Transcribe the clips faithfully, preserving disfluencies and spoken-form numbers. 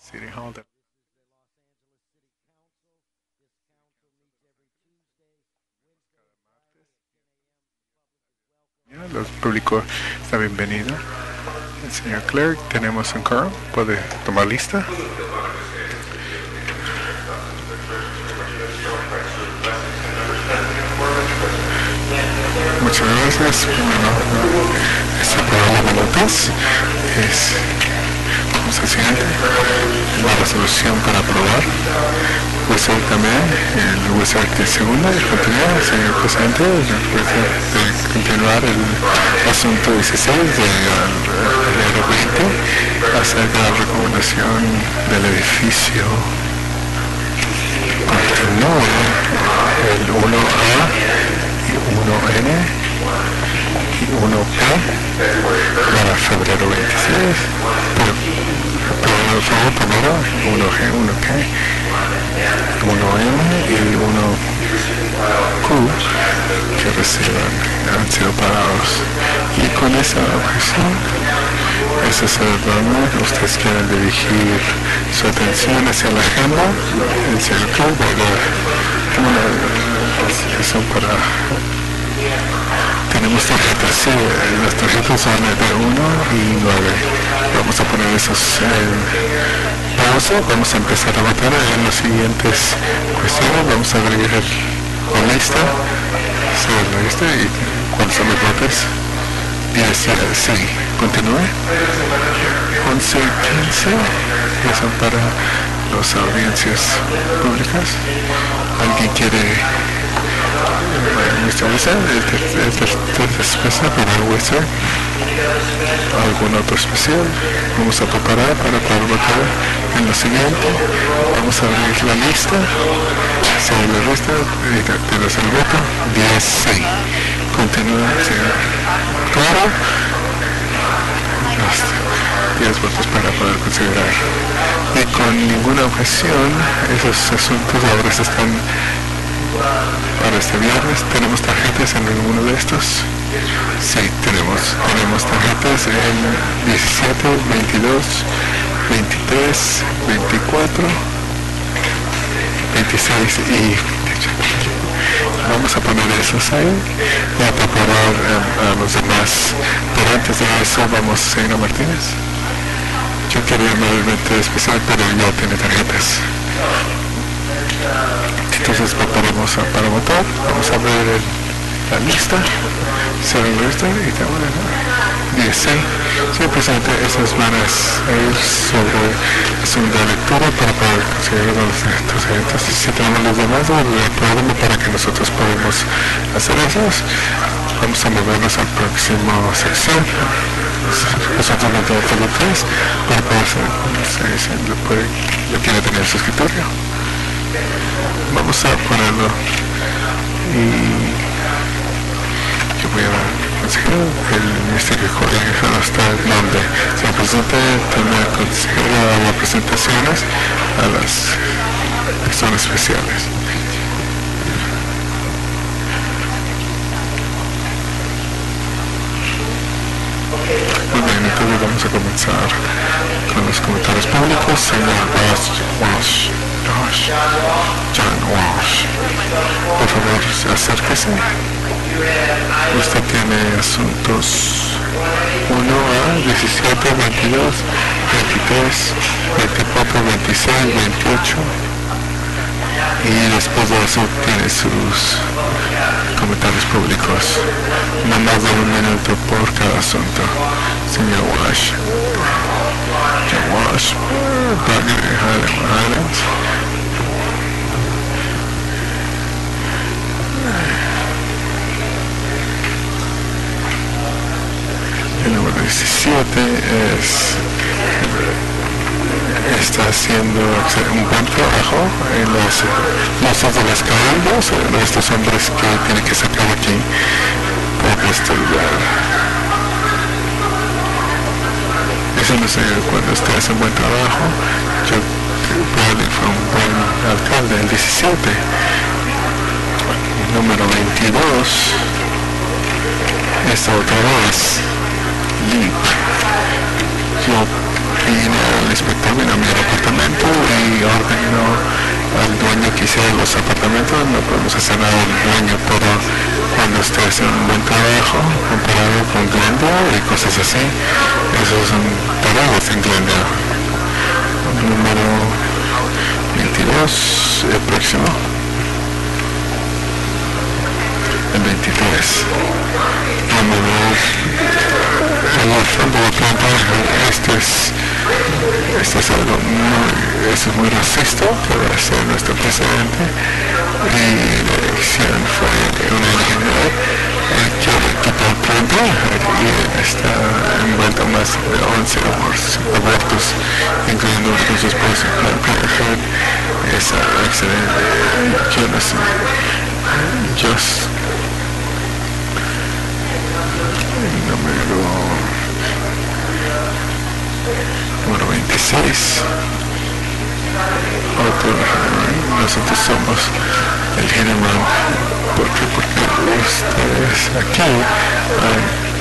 City Hall de los público está bienvenido. El señor Clerk, tenemos un coro, puede tomar lista. Muchas gracias. Bueno, este programa de notas es, vamos al siguiente, la resolución para aprobar. Wizard también, el Wizard de segunda, y continúa, señor presidente, de continuar el asunto dieciséis de enero veinte acerca de la recomendación del edificio. Continúa el uno A y uno N y uno P para febrero veintiséis. Pero, pero por favor, primero uno G, uno K, uno M y uno Q que reciban han sido pagados. Y con esa objeción, ese es el donde ustedes quieren dirigir su atención hacia la agenda. El señor Clerk va a dar una explicación para... Tenemos tarjetas, sí, las tarjetas son de uno y nueve. Vamos a poner esos en pausa, vamos a empezar a votar en las siguientes cuestiones. Vamos a abrir la lista, sí, la lista, y cuando son los votos, diez, sí, continúe. once y quince, que son para las audiencias públicas. ¿Alguien quiere... mister Wizard, el tercer especial para el Wizard? ¿Algún otro especial? Vamos a preparar para poder votar en lo siguiente. Vamos a abrir la lista. Sobre la lista, tienes el voto. diez, sí. Continúa, señor. Claro. diez votos para poder considerar. Y con ninguna objeción, esos asuntos ahora se están... Para este viernes, ¿tenemos tarjetas en alguno de estos? Sí, tenemos, tenemos tarjetas en diecisiete, veintidós, veintitrés, veinticuatro, veintiséis y vamos a poner esos ahí y a preparar a, a los demás. Pero antes de eso, vamos, señora Martínez. Yo quería nuevamente especial, pero ya tiene tarjetas. Entonces preparamos para votar. Vamos a ver el, la lista. Se ve la lista y tengo diez. Señor presidente, esas van a ir sobre la segunda lectura para poder considerar los tarjetas. Si tenemos los demás, el programa para que nosotros podamos hacer esos. Vamos a movernos al próximo sección. Nosotros no tenemos los tres para poder ser, no sé si lo, puede, lo quiere tener en su escritorio. Vamos a ponerlo y yo voy a conseguir el ministerio colegio hasta el nombre. Se presenta tener conseguir las presentaciones a las personas especiales. Muy bien, entonces vamos a comenzar con los comentarios públicos. Señor Walsh, Walsh, Walsh, John Walsh, por favor, acérquese. Usted tiene asuntos uno A, diecisiete, veintidós, veintitrés, veinticuatro, veintiséis, veintiocho. Y después de eso tiene sus comentarios públicos. No más de un minuto por cada asunto. Señor Walsh. John Walsh. Highlands. El número diecisiete es... está haciendo un buen trabajo en los losas de las caballos, de estos hombres que tienen que sacar aquí para este lugar. Eso no sé cuando usted hace un buen trabajo. Yo Bradley fue un buen alcalde. El diecisiete, número veintidós, esta otra vez Leap. Yo vino el inspector, vino a mi apartamento y ordenó al dueño que hiciera los apartamentos. No podemos hacer nada al dueño, pero cuando usted hace un buen trabajo comparado con Glendale y cosas así, esos son tareas en Glendale. Número veintidós, el próximo. El veintitrés. Número el fondo de planta. Esto es, esto es algo muy, esto es muy racista, que va a ser nuestro presidente. Y la elección fue una ingeniera que quitó el planta y está envuelta más de once abortos, incluyendo con su esposa. Es excelente. Yo no sé. Just número número veintiséis. Otro, nosotros somos el general. ¿Por qué? Porque ustedes aquí hay,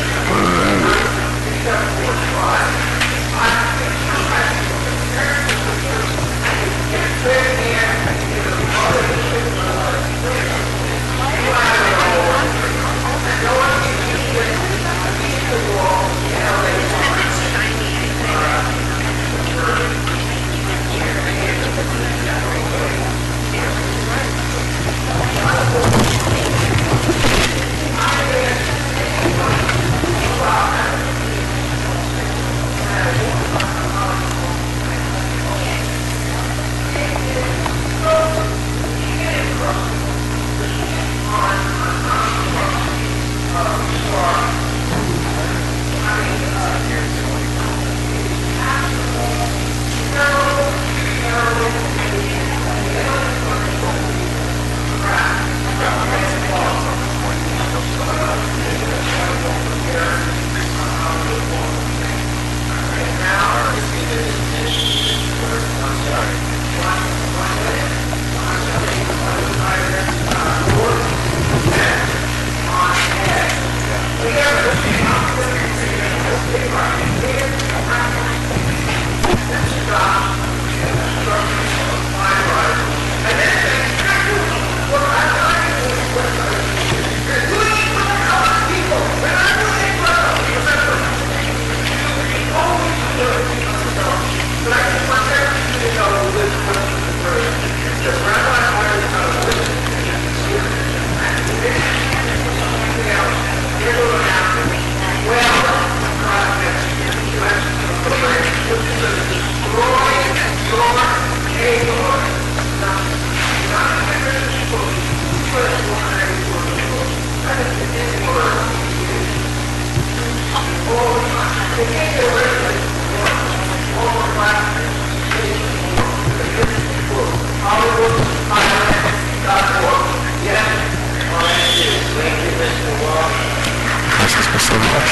gracias por saludar.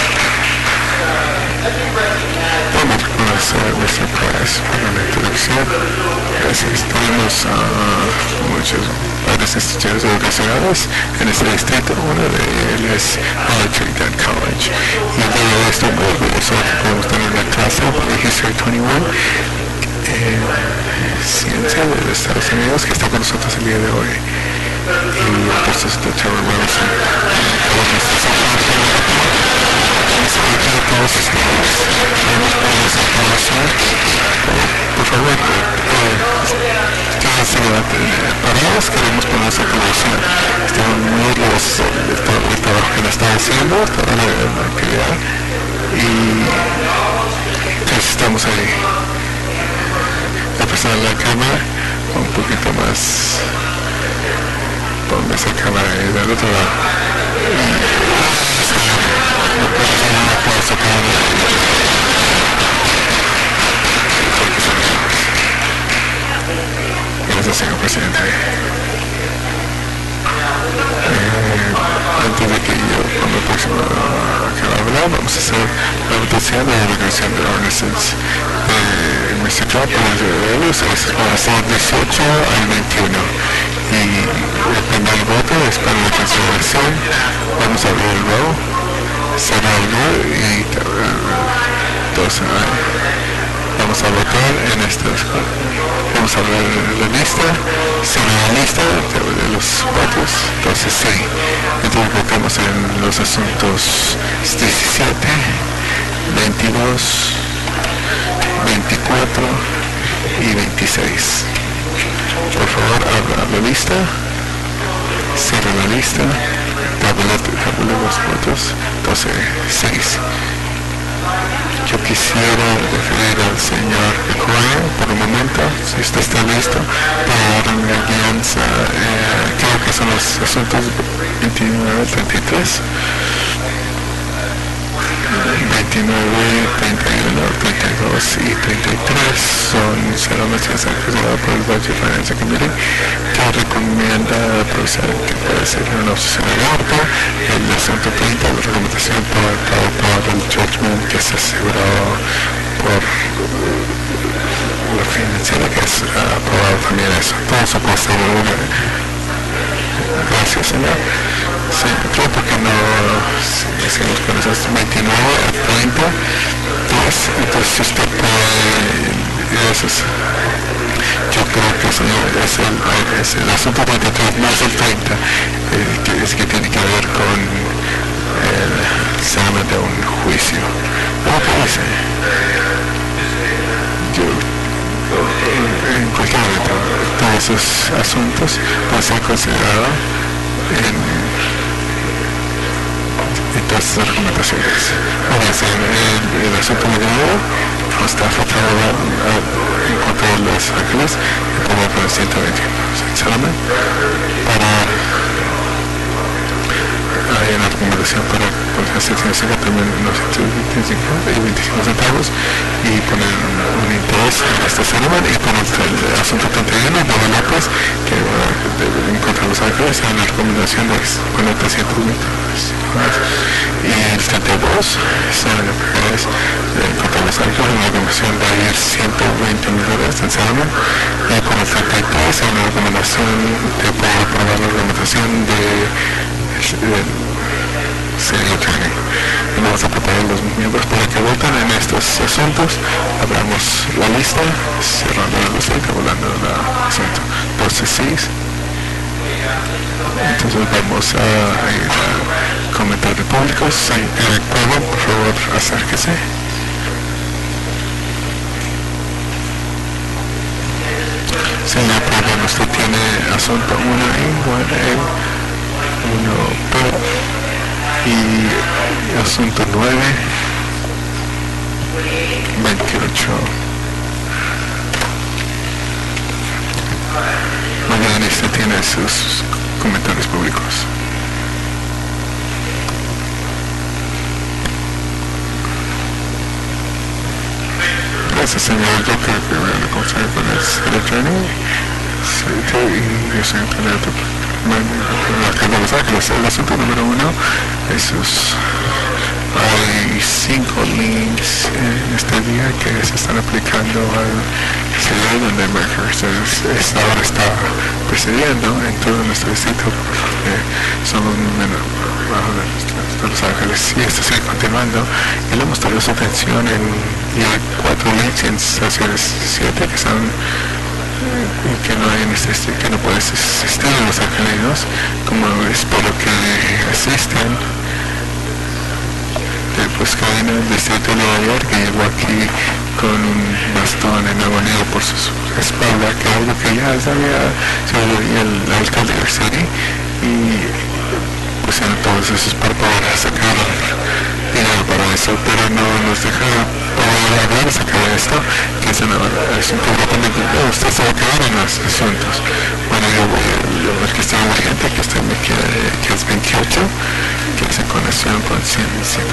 Vamos a conocer nuestra clase para la introducción. Gracias. Tenemos uh, muchos varias instituciones educacionales en este distrito. Una de ellas es Trinidad College. Y de esto muy orgulloso que podemos tener una clase de History veintiuno, eh, ciencia de los Estados Unidos, que está con nosotros el día de hoy. Y el profesor Trevor Wilson. Todos ustedes tenemos por esa información. Por favor, quédense parados, queremos poner esa televisión. Estamos muy orgullosos de todo el trabajo que le está haciendo, toda la, la actividad, y pues estamos ahí. La persona en la cámara, un poquito más, ponme esa cámara ahí del otro lado. Gracias, señor presidente. Eh, antes de que yo ponga el próximo que va a hablar, vamos a hacer la votación de la declaración de órdenes de mister Trump y de ellos. Va a ser dieciocho al veintiuno. Y el primer voto es para la cancelación. Vamos a abrir el voto, cerrar el voto y todos. Vamos vamos a votar en estos. Vamos a ver la lista. Será la lista de, de los votos. Entonces sí. Entonces votamos en los asuntos diecisiete, veintidós, veinticuatro y veintiséis. Por favor, abra la lista. Cierra la lista. Tabule los votos. Entonces, seis. Yo quisiera referir al señor Ecuador por un momento, si usted está listo, para dar una guianza. Eh, creo que son los asuntos veintinueve, treinta y tres. veintinueve, treinta y uno, treinta y dos y treinta y tres son solamente considerados por el Budget Finance Committee, que recomienda procesar que puede ser una opción de aborto. El asunto treinta, la recomendación por el judgment que se aseguró por la financiera, que es uh, aprobado también eso. Todo eso puede ser una. Gracias, señor. Sí, creo que no seguimos con esos veintinueve a treinta. Pues, entonces usted puede, eso es, yo creo que eso es el, es el asunto treinta y tres más el treinta, eh, que es que tiene que ver con el examen de un juicio. ¿Cómo parece? Yo, en cualquier momento, todos esos asuntos pueden ser considerados en, en todas estas recomendaciones. Ahora, el, el asunto mediador está afectado en cuanto a Los Ángeles, como por el ciento veintiuno. Sinceramente, para hay una recomendación para poner secciones también unos veinticinco y veinticinco centavos y poner un, un interés en esta semana, y por el, el asunto treinta y uno de López, que uh, en contra de Los Ángeles hay una recomendación de poner trescientos mil dólares. Y el treinta y dos saben lo que es en contra de Los Ángeles, una recomendación de ir ciento veinte mil dólares en Salomón. Y por el treinta y tres hay una recomendación de poder aprobar la recomendación de sería training. Vamos a preparar los miembros para que voten en estos asuntos. Abramos la lista, cerrando la lista y volando el asunto. doce seis. Entonces vamos a ir a comentarios públicos. Eric Pablo, por favor, acérquese. Señor Pablo, usted tiene asunto uno ahí, bueno, uno P y asunto nueve, veintiocho. Mañana usted tiene sus comentarios públicos. Gracias, señor. Yo creo que voy a conseguir con el secretario. Sí, y yo soy el candidato. El asunto número uno, esos, hay cinco links en este día que se están aplicando al ciudad donde Mercer ahora está presidiendo en todo nuestro distrito, porque somos menos bajo de Los Ángeles, y esto sigue continuando, y le hemos traído su atención en ya cuatro links en estaciones siete que son y que no hay en este, que no puedes asistir a Los Ángeles, como espero que asistan. De pues cadena del distrito de Nueva York, que llegó aquí con un bastón en agonía por su espalda, que algo que ya sabía sobre el alcalde de City, y pusieron todos esos para poder sacar dinero para eso, pero no nos deja poder hablar acerca de esto, que es, una, es un poco también, no, usted se va a quedar en los asuntos. Bueno, yo voy a ver que está la gente, que usted me quiere, que es veintiocho, que es en conexión con cien, cien,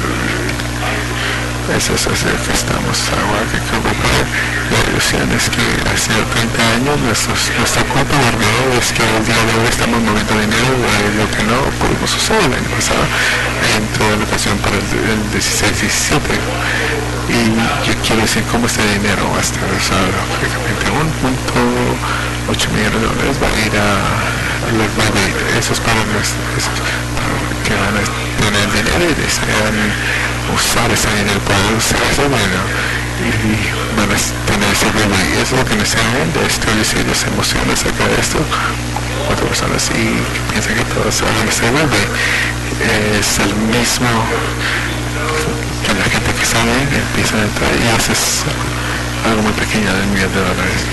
eso es así que estamos ahora, que creo que la ilusión es que hace treinta años nuestros, nuestra cuenta de alrededor es que el día de hoy estamos moviendo dinero de lo que no pudimos usar el año pasado en toda la ocasión para el, el dieciséis diecisiete, y yo quiero decir cómo este dinero va a estar usado. Prácticamente uno punto ocho millones de dólares va a ir a los Band-Aid, esos para nuestros que van a tener dinero y desean usar ese dinero para usar ese dinero, y van a es tener ese bebé. Y eso es lo que me enseñan de estudios y las emociones acerca de esto. Cuatro personas y piensan que todos hablan de ese bebé. Es el mismo que la gente que sabe empieza a entrar y haces algo muy pequeño de un millón de dólares.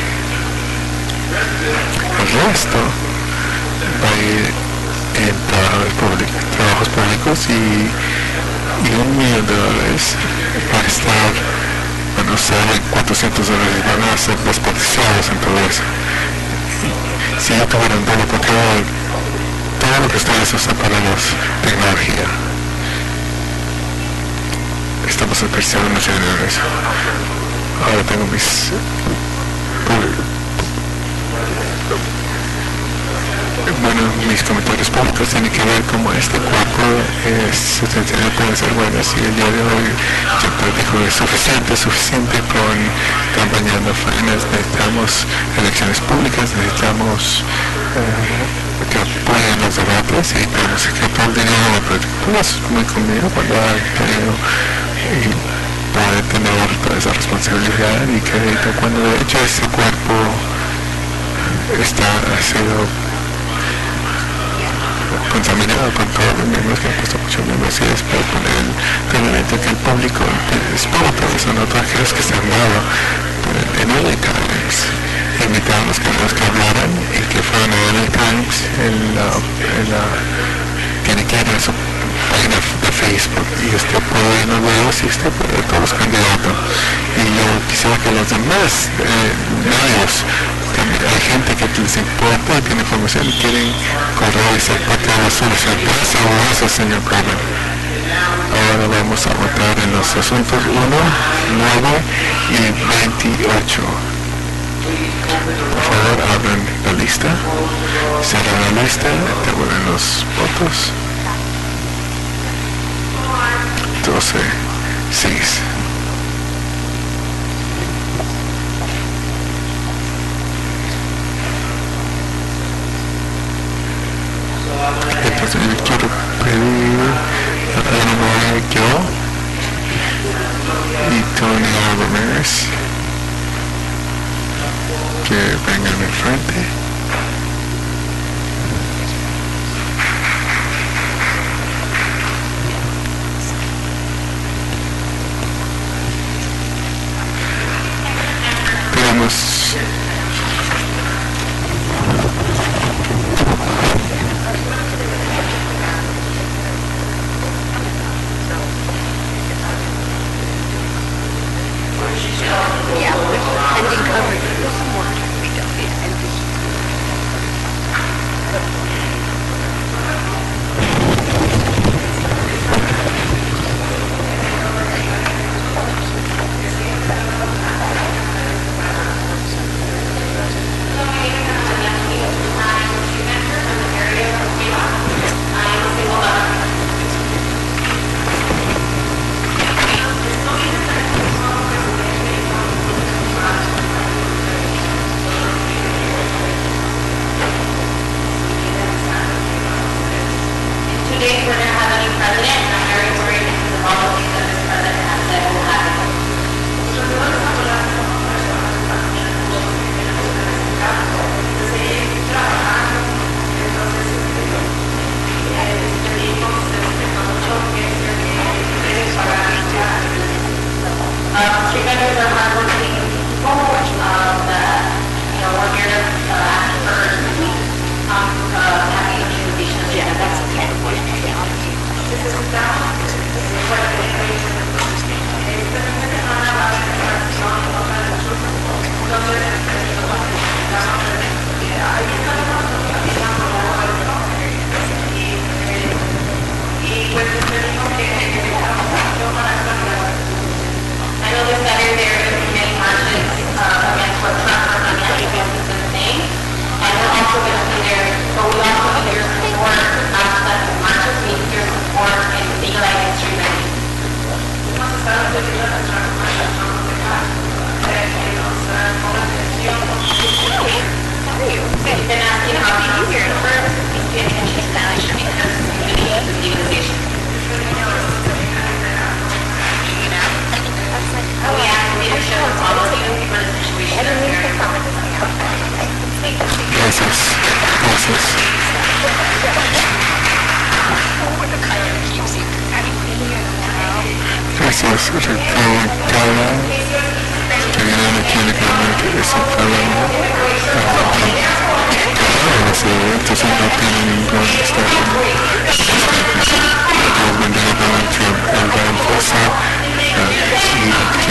El resto va a ir en trabajos públicos, trabajos públicos y, y un millón de dólares va a estar, bueno, saben cuatrocientos dólares van a ser desperdiciados en todo eso. Si yo tuviera un dólar por cada todo lo que ustedes usan para la tecnología, estamos desperdiciando mucho dinero en eso. Ahora tengo mis bueno, mis comentarios públicos tienen que ver cómo este cuerpo es esencial, puede ser bueno. Si el día de hoy yo dijo es suficiente, suficiente con campañas no fanas, necesitamos elecciones públicas, necesitamos eh, que apoyen los debates y tenemos que todo el dinero de la política. Pues es muy conmigo cuando hay dinero y poder tener toda esa responsabilidad y crédito cuando de hecho ese cuerpo está ha sido contaminado con todos los miembros que han puesto muchos miembros y es para poner el elemento que el público espanta, son otros aquellos que se han dado en L A Times, invitaron a los canales que hablaran y que fueron a L A Times en la, en la tiene que ir a su página de Facebook y usted puede ir a los videos y usted puede ver todos los candidatos y yo quisiera que los demás eh, medios también hay gente que les importa y tiene información y quieren correr y ser parte de la solución. Gracias a eso, señor Carmen. Ahora vamos a votar en los asuntos uno, nueve y veintiocho. Por favor, abran la lista, cierran la lista, devuelven los votos. doce, seis. Entonces yo quiero pedir a Ana yo y Tony Álvarez que vengan al frente. Tenemos yeah, ending coverage. There's some more time to be done. Yeah, ending. But we also hear support, not just marches, we hear support in legal clase de eventos y no tienen ningún estado. Los vendieron Donald Trump el va a impulsar y que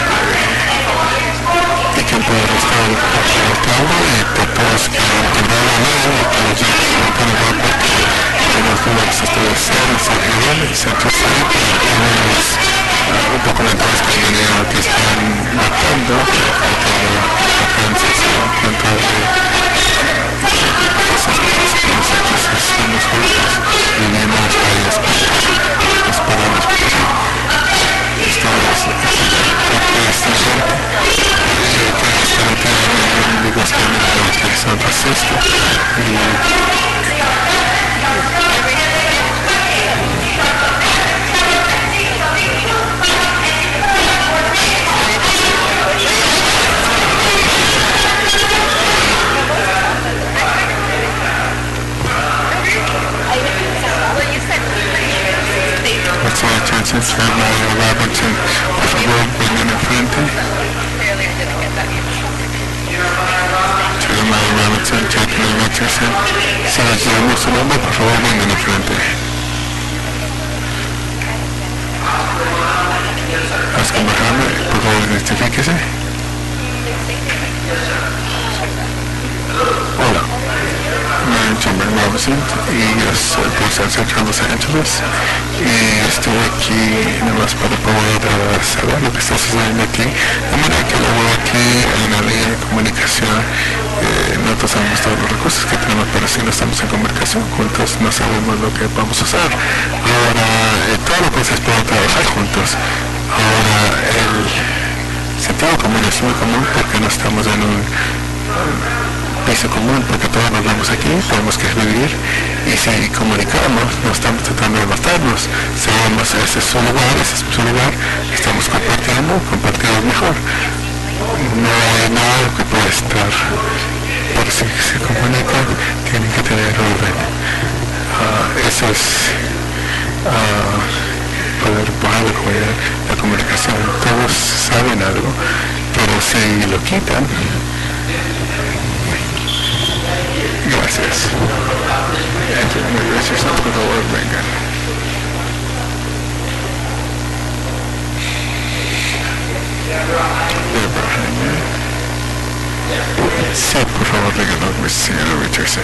y que el poder está alcalde y que todos quieren entender la ley y que los yankees no pueden dar porque tenemos números establecidos en el centro cívico y unos documentales que vienen que están matando contra la transición, contra esas cosas que nosotros estamos juntos viviendo en los países las palabras estamos esta gente que está en negociando que son racistas y What's our chances for Mario Robertson? Por favor, vengan al frente. Señor Mario Robertson, Jacqueline Richardson. Si les llamamos su nombre, por favor, vengan al frente. Oscar Mohammed, por favor, identifíquese. Hola. John Robinson y yo soy profesor central de Los Ángeles y estoy aquí nada más para poder saber lo que está sucediendo aquí. De manera que luego aquí en la línea de comunicación eh, nosotros sabemos todos los recursos que tenemos, pero si no estamos en comunicación juntos no sabemos lo que vamos a hacer. Ahora eh, todo lo que se puede trabajar juntos. Ahora el sentido común es muy común porque no estamos en un piso común, porque todos nos vemos aquí, tenemos que vivir y si comunicamos, no estamos tratando de matarnos, sabemos ese es su lugar, ese es su lugar, estamos compartiendo, compartimos mejor. No hay nada que pueda estar, por si se comunican, tienen que tener orden. Uh, eso es uh, poder poner la, la comunicación, todos saben algo, pero si lo quitan, gracias. Gracias a por favor, vengan. Sí, por favor, díganos, señora Richardson.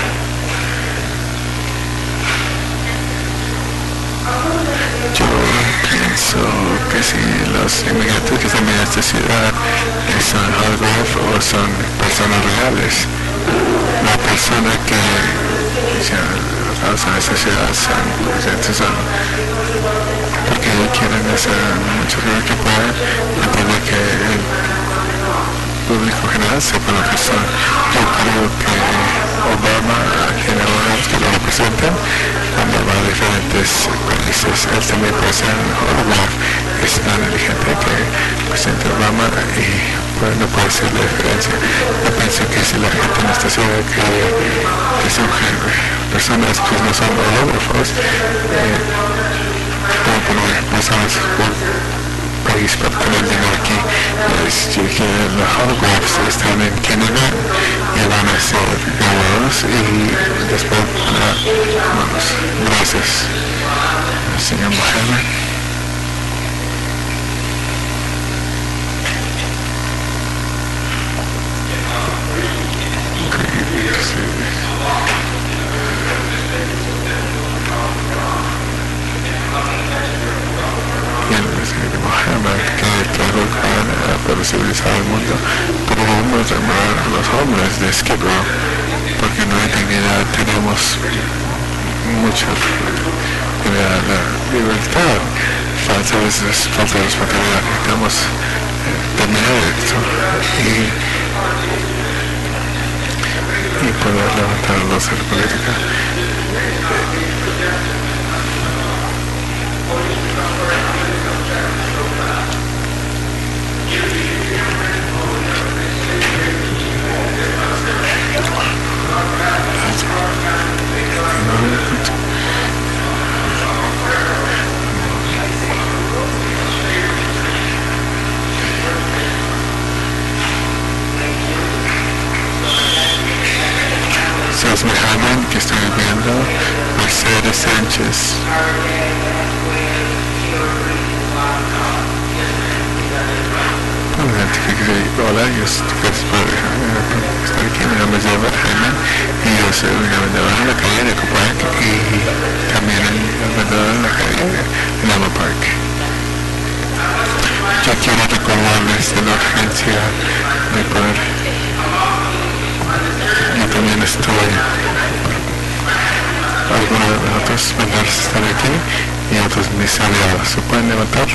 Yo pienso que si los inmigrantes que están en esta ciudad son holograph o son personas reales, la persona que causa esa ciudad son presentes son porque quieren hacer mucho que pueden entender que el público general sepa lo que son. Yo creo que Obama tiene órganos que lo representan cuando va a diferentes países. Él también puede ser un holograph, es tan inteligente que el presidente Obama y pues, no puede ser la diferencia. Yo pienso que si la gente en esta ciudad cree que son personas que no son hológrafos, eh, puedo poner personas por país para tener dinero aquí, es que los holographs están en Canadá y van a ser grabados y después uh, vamos, gracias señor Mohammed. Que trajo para civilizar el mundo, pero debemos llamar a los hombres de Skid Row porque no hay dignidad, tenemos mucha la, la libertad, falta a veces, falta de responsabilidad, necesitamos eh, terminar esto y, y poder levantarnos en la política. So, Cosme Hammond, que estoy viendo, Mercedes Sánchez. Hola, yo estoy estar aquí, mi nombre es Edward Jaime y yo soy una vendedora en la calle de Eco Park y también una vendedora en la calle de Lama Park. Yo quiero recordarles de la urgencia de poder. Yo también estoy, algunos de nosotros vendedores están aquí y otros mis aliados. ¿Se pueden levantar?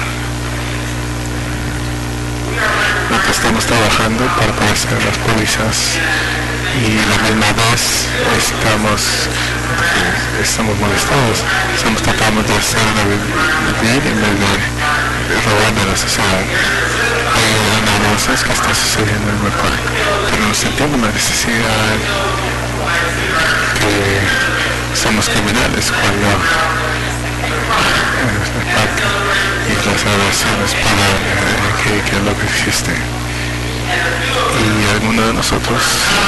Nosotros estamos trabajando para poder hacer las pólizas y la misma vez estamos estamos molestados, estamos tratando de hacer vivir en vez de robar de la sociedad. Hay una cosa que está sucediendo en el parque, pero no se entiende la necesidad que somos criminales cuando en el parque y las relaciones para que, que es lo que existe y alguno de nosotros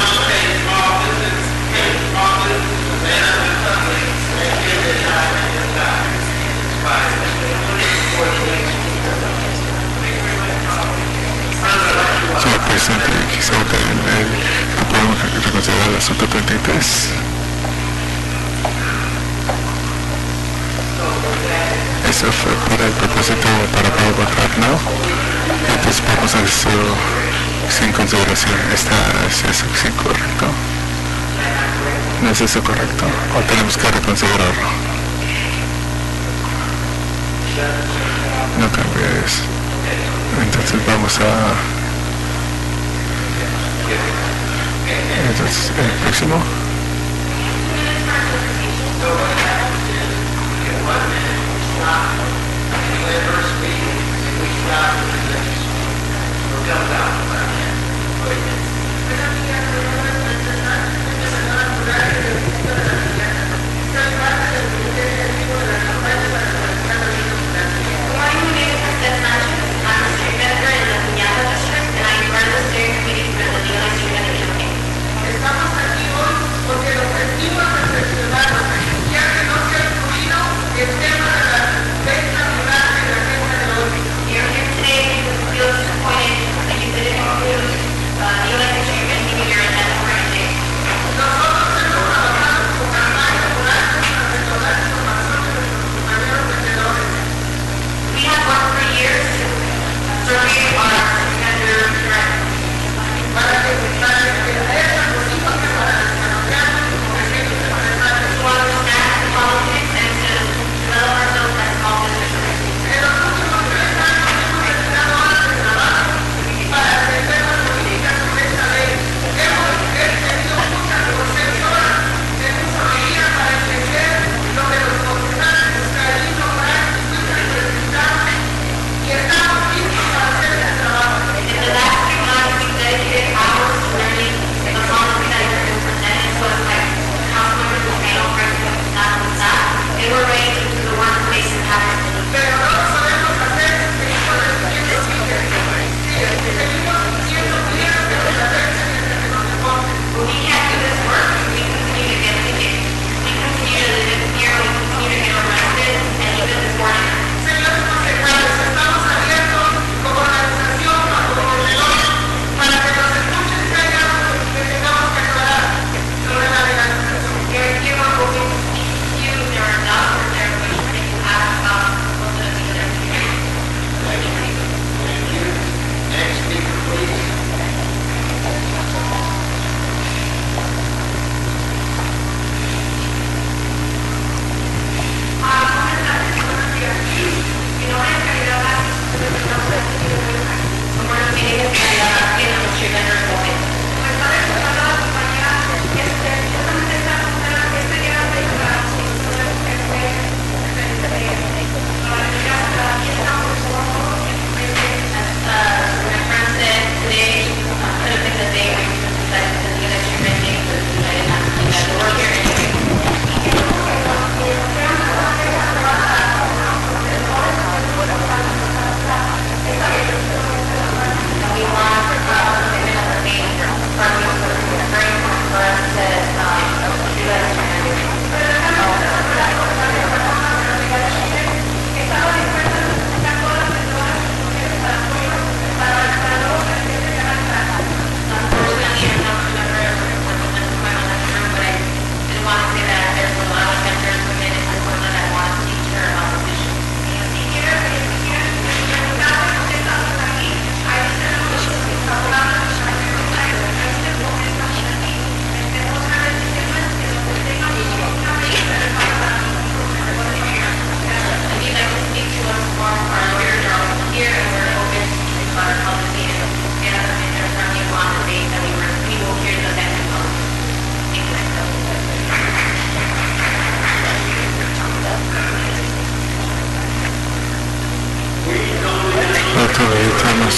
señor presidente, quizá podemos reconsiderar el asunto treinta y tres. Eso fue para el propósito para poder votar no. Entonces vamos a eso sin consideración. ¿Está, ¿Es eso sí, correcto? ¿No es eso correcto? ¿O tenemos que reconsiderarlo? No cambies. Entonces vamos a... Entonces, el próximo. Estamos aquí hoy porque el objetivo es reflexionar, ya que no se ha incluido el tema de la venta rural en la agenda de hoy.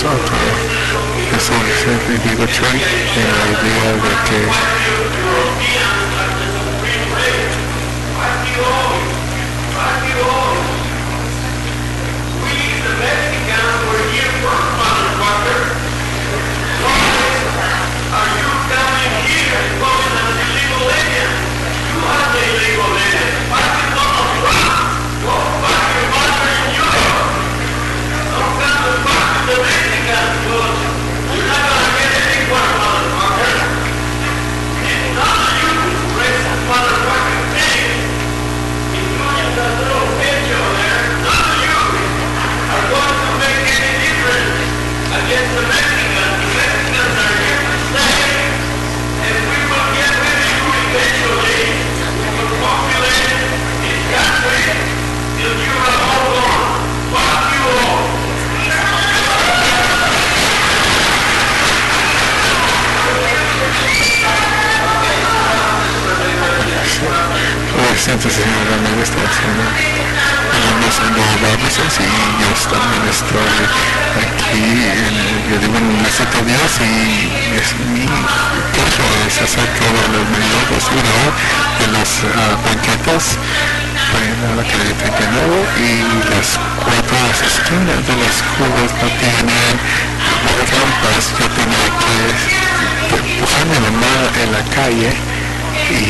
otro. Eso siempre digo Troy, en la idea de que siento señor Ramírez está haciendo unos análisis y yo también estoy aquí en, yo digo en la Santa Dios y es mi queja es acerca de los medios de las uh, banquetas para la calle treinta y nueve y las cuatro las esquinas de las curvas no tienen rampas. Yo tenía que empujarme en la calle y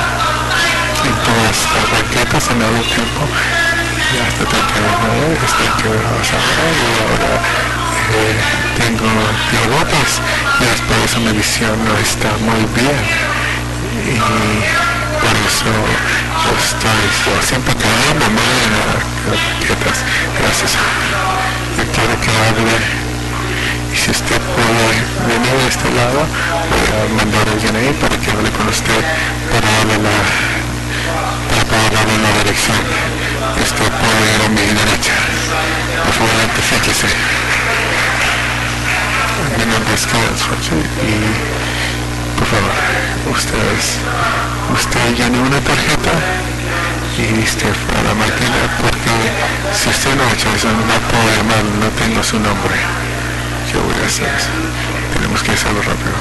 en todas las banquetas en algún tiempo ya hasta treinta y nueve estoy quebrados ahora y ahora eh, tengo diabetes y es por eso mi visión no está muy bien y por eso yo estoy yo siempre quedando mal en las banquetas. Gracias. Yo quiero que hable y si usted puede venir de este lado voy a mandar a alguien ahí para que hable con usted para darle la para darle la dirección. Esto puede ir a mi derecha. Por favor, identifíquese. Mi nombre es Carlos Roche y por favor, usted, usted llena una tarjeta y usted fue a la máquina porque si usted no ha hecho eso no puedo llamar, no tengo su nombre. Yo voy a hacer eso. Tenemos que hacerlo rápido.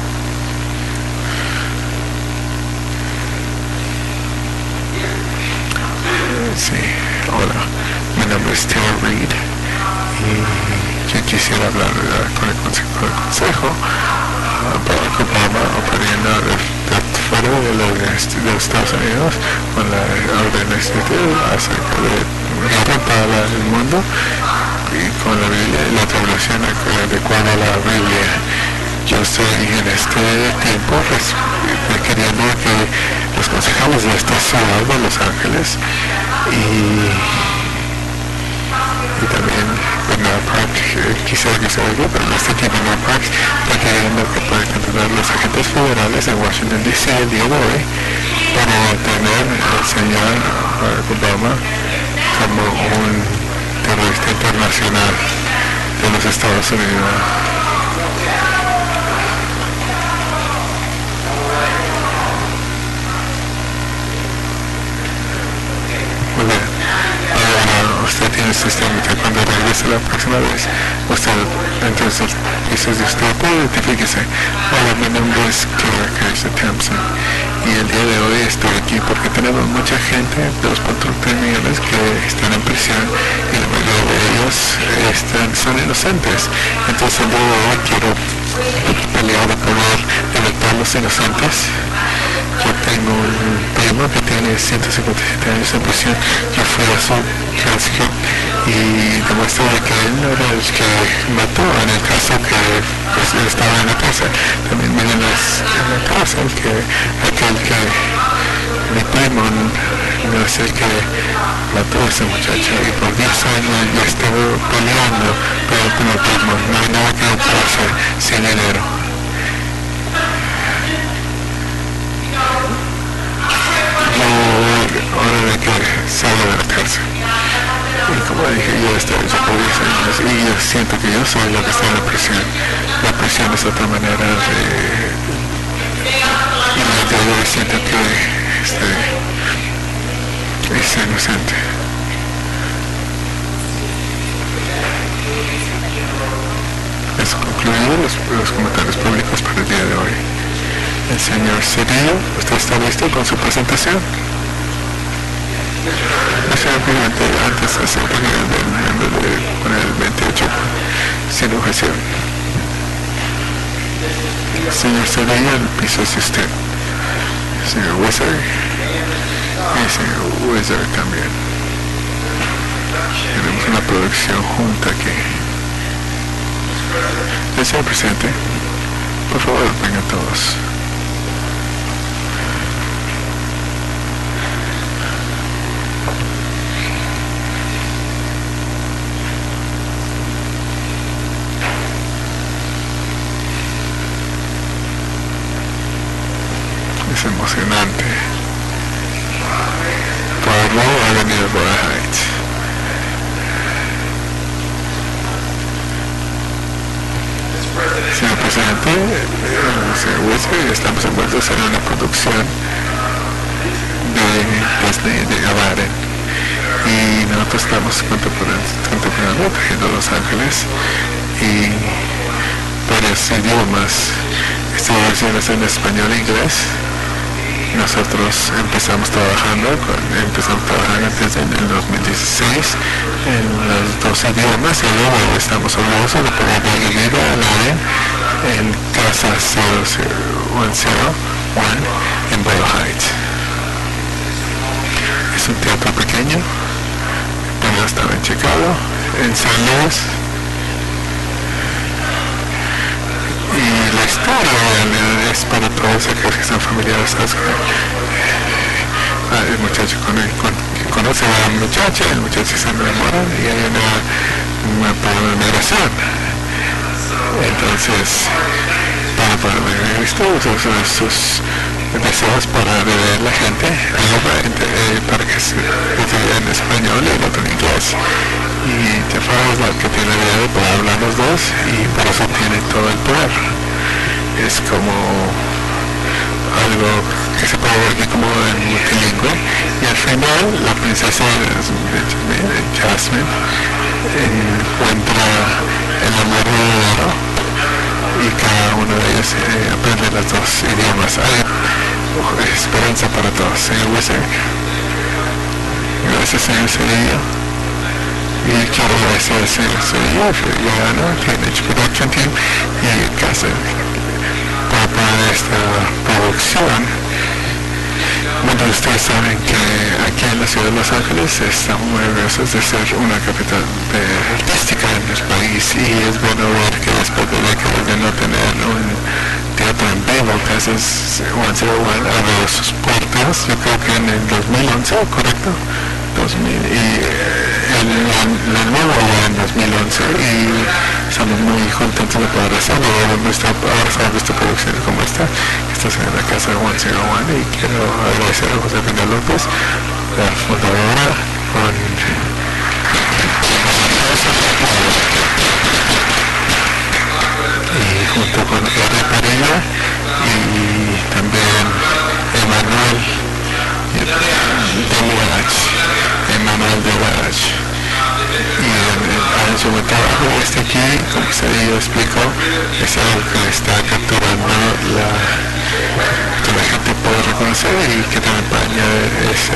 Sí, hola, mi nombre es Taylor Reed y yo quisiera hablar uh, con el Consejo, con el consejo uh, Barack Obama opiniendo de, de fuera de los, de los Estados Unidos con la orden institucional acerca de la ropa del mundo y con la Biblia y la traducción adecuada a la Biblia. Yo estoy en este tiempo pues, queriendo que los concejales de esta ciudad de Los Ángeles y, y también Bernard Park, eh, quisiera que se oiga, pero este aquí Bernard Park está queriendo que puedan contratar los agentes federales en Washington D C el día de hoy para tener al señor Barack Obama como un terrorista internacional de los Estados Unidos. Muy bien. Ahora usted tiene su sistema que cuando regrese la próxima vez, usted entonces pisos de usted puede identifíquese. Hola, mi nombre es Killer Thompson y el día de hoy estoy aquí porque tenemos mucha gente, dos punto tres millones que están en prisión y la mayoría de ellos están, son inocentes. Entonces el día de hoy quiero pelear de poder libertar a los inocentes. Yo tengo un primo que tiene ciento cincuenta y siete años en prisión. Yo fui a su caso y demuestra que él no era el que mató en el caso que pues, él estaba en la casa. También viene en, en la casa el que, aquel que mi primo no es el que mató a ese muchacho y por diez años yo estuve peleando pero con el primo. No hay nada que pueda hacer sin dinero. Hora de que salga de la cárcel. Y como dije, yo estoy hecho por diez años y yo siento que yo soy lo que está en la prisión. La prisión es otra manera de... Y yo siento que este, es inocente. Eso concluye los, los comentarios públicos para el día de hoy. El señor Cedillo, ¿usted está listo con su presentación? No sé, obviamente, antes de hacer con el veintiocho, sin objeción. Señor Cedillo, el piso es usted. Señor Wizard y señor Wizard también. Tenemos una producción junta aquí. El señor presidente, por favor, vengan todos. Es emocionante. Pablo ha venido por la Heights. Señor presidente, señor Wizard, estamos envueltos en una producción de Disney, de Aladdin, y nosotros estamos contemplando, trayendo a Los Ángeles y varios idiomas. Esta versión es en español e inglés. Nosotros empezamos trabajando, con, empezamos trabajando desde el dos mil dieciséis en los dos idiomas y luego estamos orgullosos de poder darle vida a Aladdin en Casa cero cero uno en Boyle Heights. Es un teatro pequeño, pero estaba en Chicago, en San Luis. Y la historia es para todos aquellos que están familiares. El muchacho con el, con, que conoce a la muchacha, el muchacho se enamora y hay una, una, una migración. Entonces, para poder ver esto, sus, sus deseos para ver la gente, eh, para que se diga en español y el otro en inglés. Y Jafar es la que tiene la idea de poder hablar los dos y por eso tiene todo el poder. Es como algo que se puede ver aquí como en multilingüe, y al final la princesa Jasmine encuentra el amor verdadero y cada uno de ellos eh, aprende los dos idiomas. Hay uh, esperanza para todos. Señor Wizard, gracias señor Cedillo. Y quiero agradecer al señor Cedillo, Yagano, T N H Production Team y Casa para poner esta producción. Bueno, ustedes saben que aquí en la ciudad de Los Ángeles estamos muy orgullosos de ser una capital de artística en el país, y es bueno ver que después de décadas de no tener un teatro en vivo, Casas ciento uno abrió sus puertas, yo creo que en el dos mil once, ¿correcto? dos mil, y el, la nueva en dos mil once, y estamos muy contentos de poder hacerlo. Ahora estamos visto producciones como esta, esta es en la Casa ciento uno, y quiero agradecer a José Pina López, la fundadora, con y junto con R. Pereira y también Emanuel Delgach, Emanuel Delgach. Y en, en su trabajo este aquí, como se yo explicó, es algo que está capturando la, que la gente puede reconocer y que también puede añadir esa,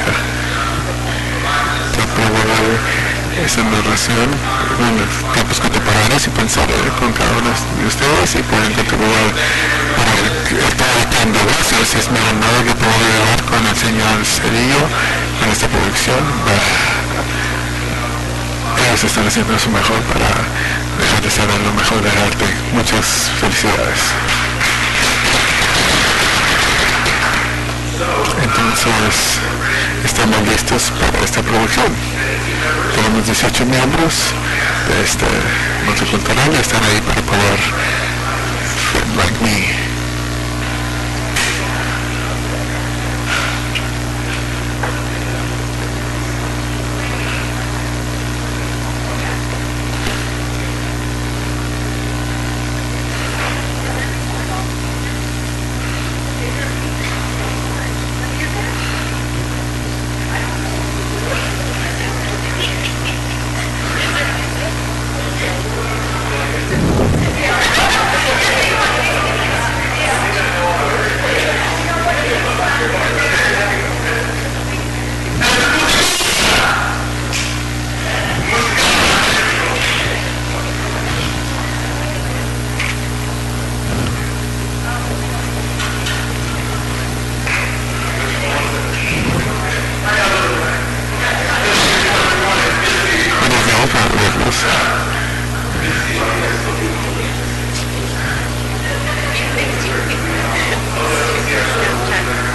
esa narración en los tiempos contemporáneos y pensar con cada uno de ustedes, y pueden contribuir para el, el todo el negocios. Es mi honor que puedo ayudar con el señor Cedillo en esta producción. Ellos están haciendo su mejor para dejar de ser lo mejor del arte. Muchas felicidades. Entonces, estamos listos para esta producción. Tenemos dieciocho miembros de este multicultural, están ahí para poder, like me.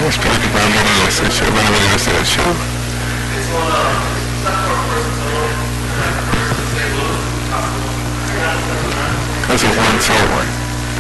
espero que puedan venir a hacer el show, van a venir a hacer el show. That's a one soul one.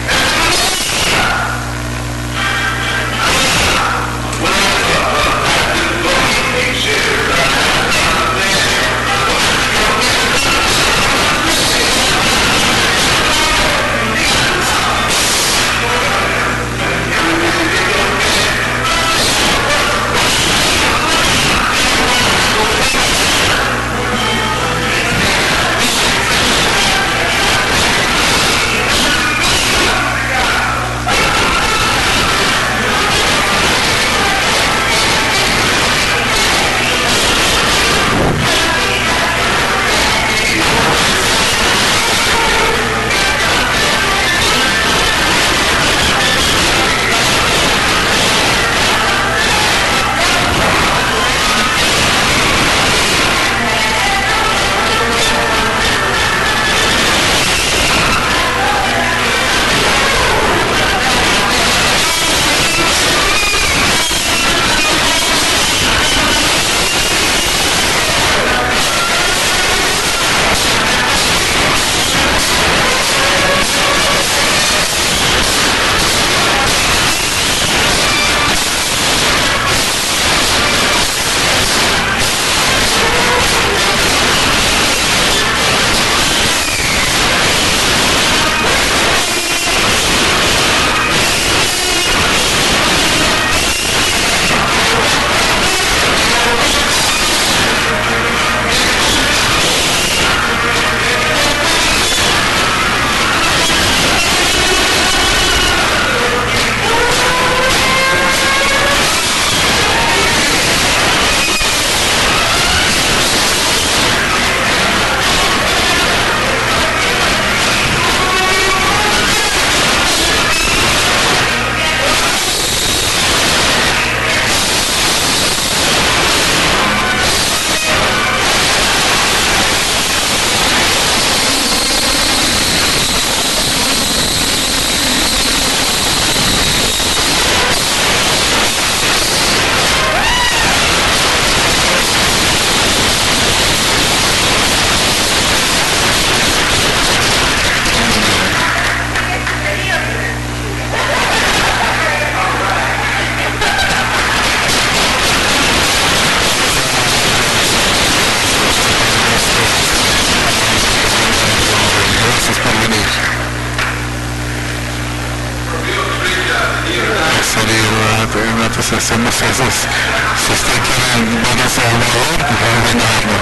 Entonces hacemos esos, si usted quiere vernos a hablar, venga a vernos.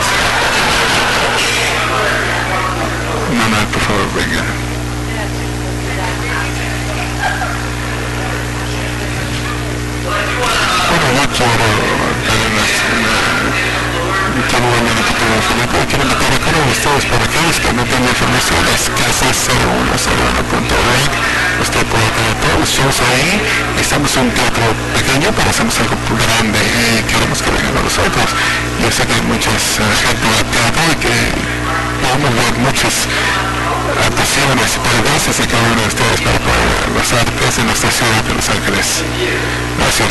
No, no, por favor, venga. Bueno, no quiero dar una, quiero una fotografía, pero quiero meter a cada uno de ustedes para aquellos que no tengan información, es casa cero uno cero uno punto org. Usted puede tener todos los shows ahí. Estamos en un teatro pequeño, pero hacemos algo grande y queremos que vengan a nosotros. Yo sé que hay muchas uh, gente de teatro y que podemos ver muchas actuaciones, pero gracias a cada uno de ustedes para poder las artes en nuestra ciudad de Los Ángeles. Gracias.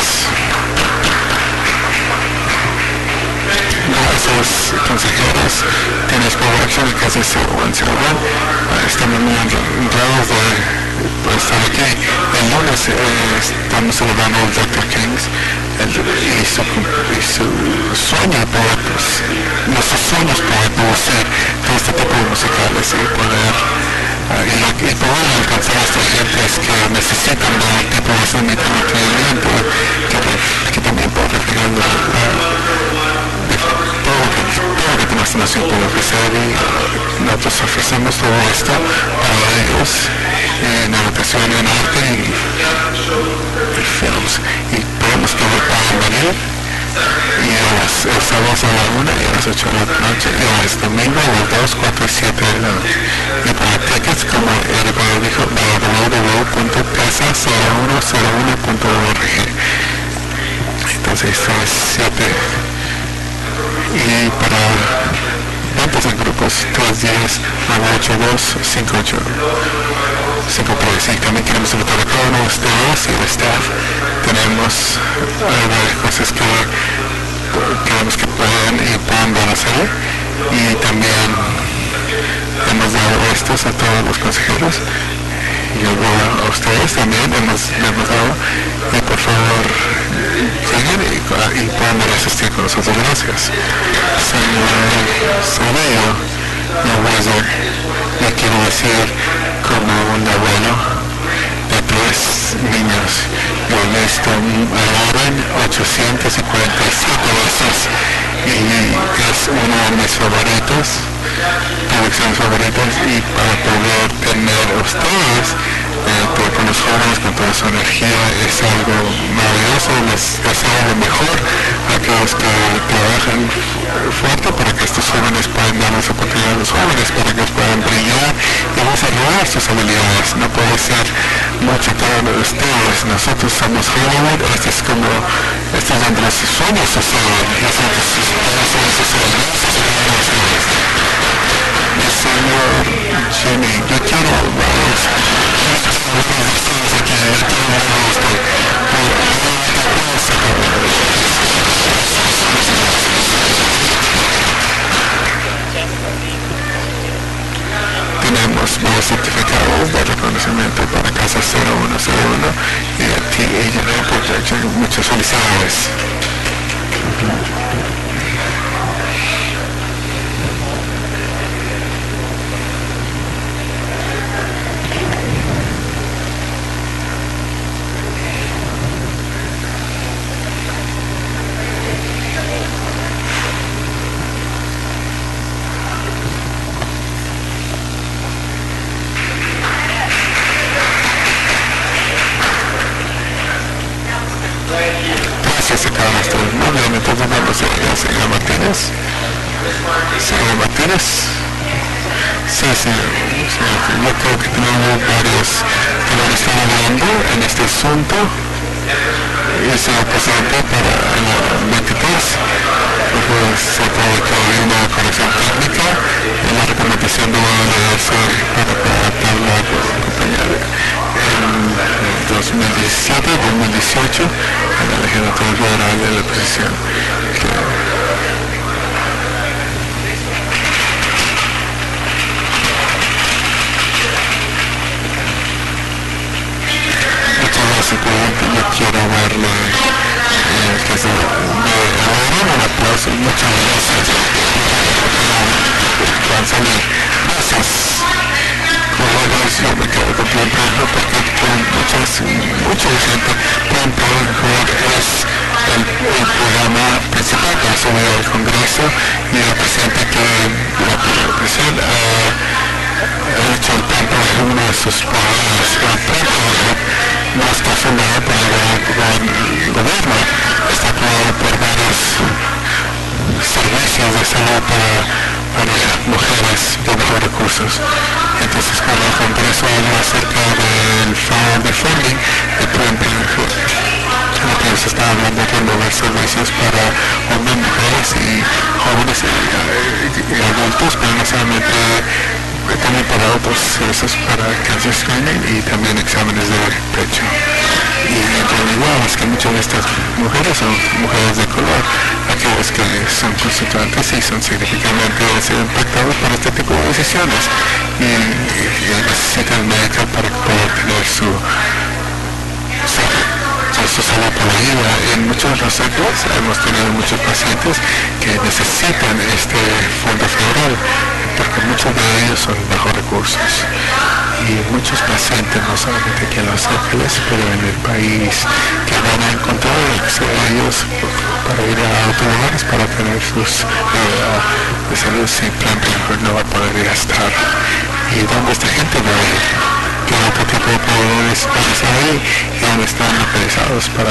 Gracias, consejeros. Tienes Production, Casa cero uno cero uno. Estamos muy honrados de por estar aquí. El lunes eh, estamos celebrando el doctor Kings el, y, su, y su sueño de poder, pues, nuestros sueños poder producir todo este tipo de musicales y poder uh, y, y poder alcanzar a estas gentes que necesitan de un tipo de entretenimiento que, que también puede reflejar uh, todo lo que, todo lo que nuestra nación puede ofrecer y uh, nosotros ofrecemos todo esto para ellos en educación, en arte y, y films y podemos que puedan venir y a las el sábado a la una y a las ocho de la noche y a los domingos a las dos, cuatro y siete de la noche y para tickets como Eric dijo w w w punto casa cero uno cero uno punto org. Entonces esto es siete y para ventas en grupos tres diez nueve ocho dos cinco ocho cinco tres. Y también queremos invitar a todos ustedes y el staff. Tenemos eh, varias cosas que queremos que puedan y puedan hacer, y también hemos dado estos a todos los consejeros y a ustedes también hemos, hemos dado, y por favor sigan y, y puedan asistir con nosotros. Gracias. Señor Sabeo, no voy a decir, le quiero decir como un abuelo de tres niños, yo he visto Aladdin ochocientos cuarenta y siete veces y es uno de mis favoritos, producciones favoritas, y para poder tener a ustedes eh, con los jóvenes con toda su energía es algo maravilloso. Les deseo lo mejor a aquellos que trabajan fuerte para que estos jóvenes puedan dar las oportunidades a los jóvenes para que puedan brillar y desarrollar sus habilidades. No puede ser mucho para ustedes. Nosotros somos Hollywood. Este es como, este es donde los sueños suceden. El señor Jimmy, yo quiero varios aquí, yo quiero tenemos varios certificados de reconocimiento para Casa cero uno cero uno y a T A J Protection. Muchas felicidades. Obviamente tenemos al señor Martínez. Señor Martínez. Sí, señor. Yo creo que tenemos varios que nos están hablando en este asunto. Y el señor presidente para el veintitrés. Pues se puede que hay una corrección técnica en la recomendación de la ser para adaptar la compañía en dos mil diecisiete dos mil dieciocho en la legislatura federal de la oposición. Muchas gracias, presidente. Yo quiero verle eh, que se me agarran un aplauso. Muchas gracias. Gracias. Yo me quedo completamente porque muchas, mucha gente Planned Parenthood es el, el programa principal que ha subido al Congreso, y el presidente que la presión ha hecho el Planned Parenthood uno de sus programas. El Planned Parenthood no está fundado por el gobierno, está fundado por varios servicios de salud para, para mujeres de bajos recursos. Entonces, cuando el Congreso habla acerca del de funding de Planned Parenthood, entonces se está hablando de promover servicios para hombres, mujeres y jóvenes y, y, y adultos, pero no solamente, también para otros servicios para cancer screening y también exámenes de pecho. Y lo igual es que muchas de estas mujeres son mujeres de color, aquellas que son constituyentes y son significativamente impactados por este tipo de decisiones, y, y, y necesitan médico para poder tener su su salud por la vida. En muchos de nosotros hemos tenido muchos pacientes que necesitan este fondo federal porque muchos de ellos son bajos recursos, y muchos pacientes no solamente aquí en Los Ángeles pero en el país que van a encontrar ellos para ir a otros lugares para tener sus eh, de salud sin plan, pero no va a poder ir a estar. ¿Y dónde esta gente va a ir? ¿Qué otro tipo de proveedores van a estar ahí y dónde están localizados para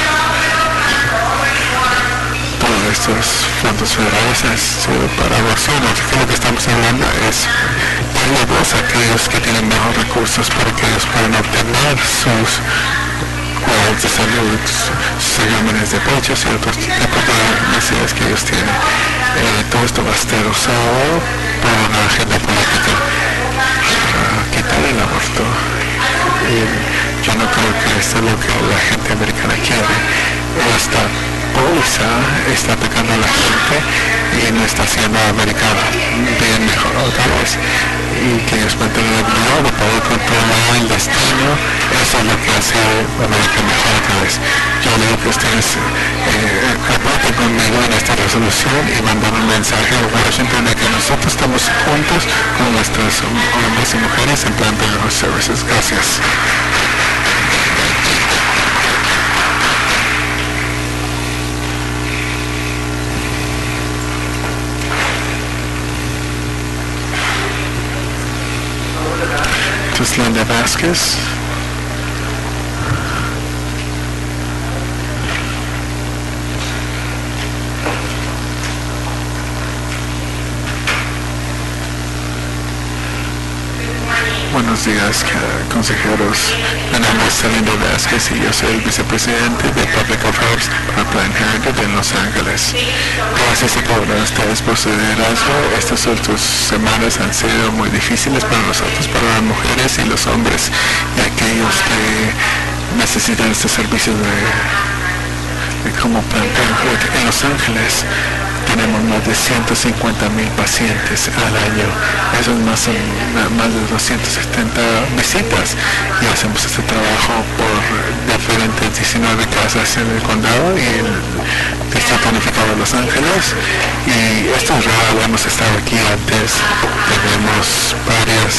todos estos fondos federales? Es para aborciones. Aquí lo que estamos hablando es darle voz a aquellos que tienen mejores recursos para que ellos puedan obtener sus cuidados de salud, sus exámenes de pechos y otros tipos de necesidades que ellos tienen. Eh, todo esto va a estar usado por una agenda política para quitar el aborto. Eh, yo no creo que esto es lo que la gente americana quiere. Esta póliza está atacando a la gente y no está haciendo a América bien mejor otra vez, y que ellos mantengan el miedo de poder controlar el destino. Eso es lo que hace América mejor otra vez. Yo digo que ustedes eh, aporten conmigo en esta resolución y mandar un mensaje a Washington de que nosotros estamos juntos con nuestros hombres y mujeres en Planned Parenthood Services. Gracias. Linda Vasquez. Buenos días, consejeros. Mi nombre es Linda Vasquez y yo soy el vicepresidente de Public Affairs para Planned Parenthood en Los Ángeles. Gracias a todos ustedes por su liderazgo. Estas últimas semanas han sido muy difíciles para nosotros, para las mujeres y los hombres, y aquellos que necesitan este servicio de, de como Planned Parenthood en Los Ángeles. Tenemos más de ciento cincuenta mil pacientes al año. Eso es más, más de doscientas setenta visitas, y hacemos este trabajo por diferentes diecinueve casas en el condado y el distrito unificado de Los Ángeles. Y esto es raro, hemos estado aquí antes. Tenemos varias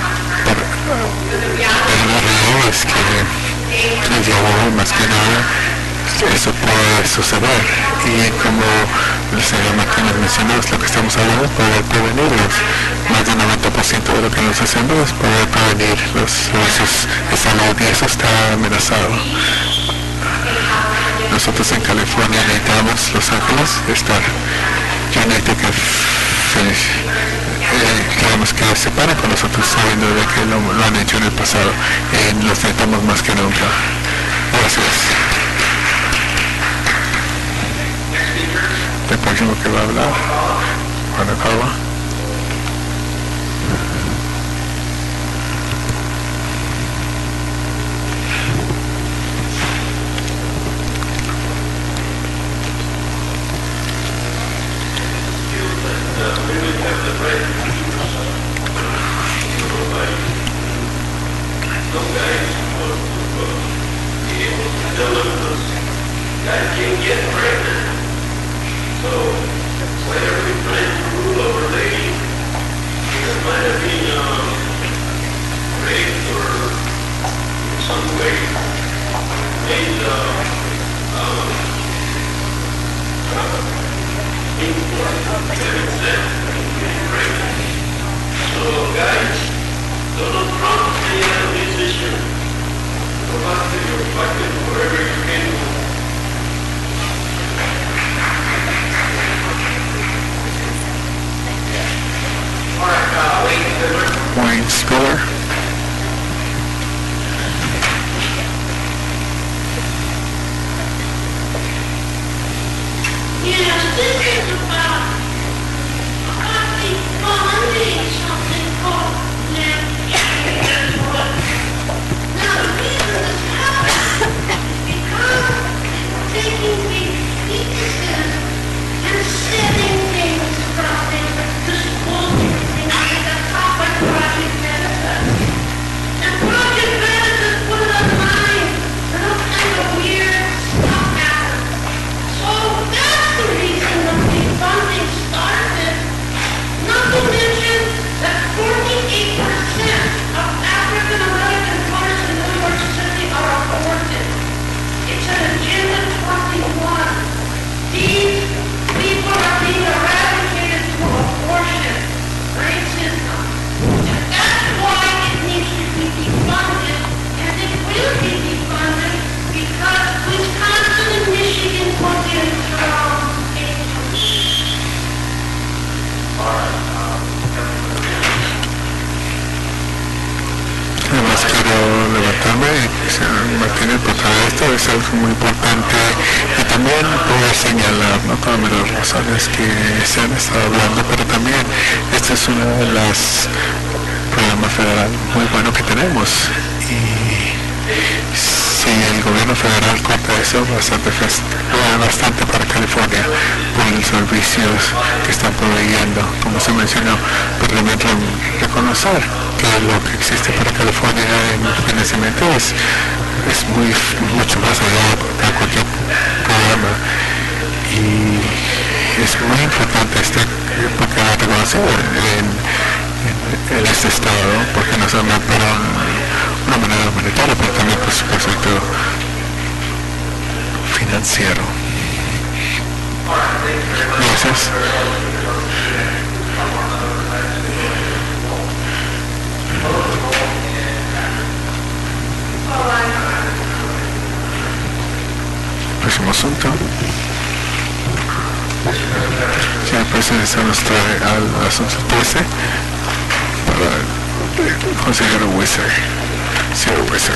reales que les llevó más que nada. Eso puede suceder, y como el señor Martínez mencionó, es lo que estamos hablando, poder prevenirlos. Más del noventa por ciento de lo que nos hacemos es poder prevenir los servicios de salud, y eso está amenazado. Nosotros en California necesitamos Los Ángeles estar. Yo necesito que eh, queremos que se paren con nosotros, sabiendo de que lo, lo han hecho en el pasado, y los necesitamos más que nunca. Gracias. El próximo que va a hablar, Juan Acaba. So, whenever we try to rule over ladies, there might have been um, raped or in some way made uh, um, uh, important having sex and getting pregnant. So, guys, Donald Trump stay out of this issue. Go back to your fucking wherever you can go. Wayne Spiller. Yes, this is about, about the bonding, something called navigation. Now, the reason this happens is because taking these pieces and setting things from them, disposing things like a top of Project Medicine. And Project Medicine put it on mine, and all kind of weird stuff happened. So that's the reason the big funding started. Not to mention that forty-eight percent Martínez, por todo esto es algo muy importante y también poder señalar, ¿no?, todas las razones que se han estado hablando, pero también este es uno de los programas federal muy bueno que tenemos, y si el gobierno federal corta eso, bastante, bastante para California por los servicios que están proveyendo, como se mencionó, pero también reconocer que lo que existe para California en financiamiento es, es muy, mucho más allá de cualquier programa, y es muy importante este, porque la reconocer en, en, en este estado, porque no solamente para una manera monetaria, pero también por supuesto financiero. Gracias. Próximo asunto. Si la presidencia nos trae al asunto trece para el consejero Wizard. Señor Wizard.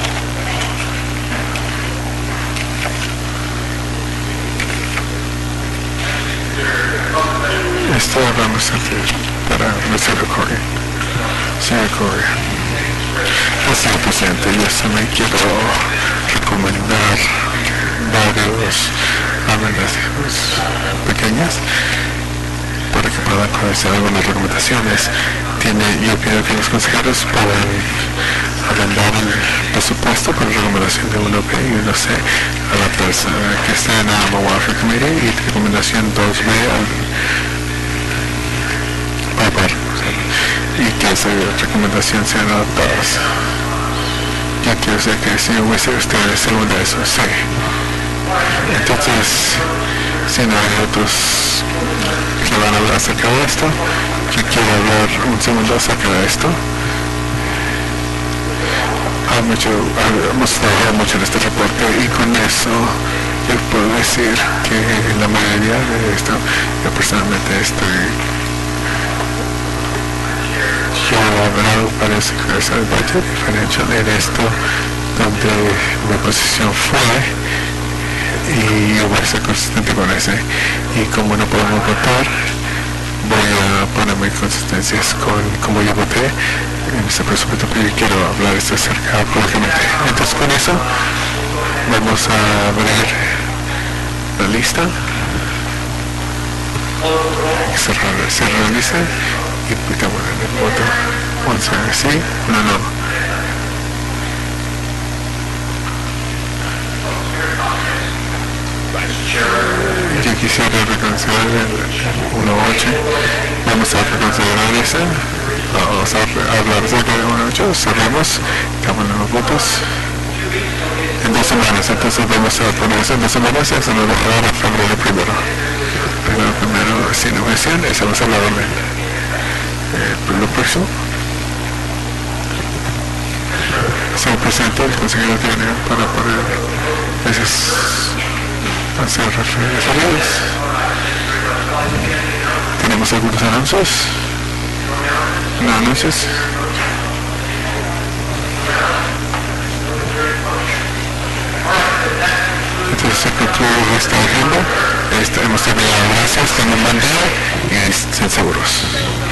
Esto vamos a hacer para nuestro Corey. Señor Corey. Señor presidente, yo también quiero recomendar varios amenazas pequeñas para que puedan conocer algunas recomendaciones. Tiene, yo pido que los consejeros puedan arrendar el presupuesto con recomendación de uno B y uno C a la persona que está en la Welfare Committee, y recomendación dos B al papar, y que esa recomendación sean adoptadas. Yo quiero decir que el señor Wizard, usted es según de eso, sí. Entonces, si no hay otros que van a hablar acerca de esto, yo quiero hablar un segundo acerca de esto. Hay mucho, hemos trabajado mucho en este reporte, y con eso yo puedo decir que la mayoría de esto, yo personalmente estoy, yo he hablado para el secretario del budget y financial en esto, donde mi posición fue, y yo voy a ser consistente con ese, y como no podemos votar, voy a ponerme en consistencias con cómo yo voté en este presupuesto, pero yo quiero hablar esto acerca públicamente. Entonces con eso vamos a abrir la lista, cerrar, cerrar la lista y aplicamos en el voto. once sí, uno no. Yo quisiera reconsiderar el uno ocho. Vamos a reconsiderar ese. Vamos a hablar acerca de uno ocho. Cerramos. Estamos en los votos. En dos semanas. Entonces vamos a poner eso en dos semanas. Eso nos va a dar a febrero primero. Primero, primero, sin innovación. Esa va a ser la orden. Eh, lo próximo. Señor presidente, el consejero tiene para poner esas hacer referencias. Tenemos algunos anuncios. No anuncios. Entonces se concluye esta agenda. Este, hemos terminado. Gracias. Tengan buen día y estén seguros.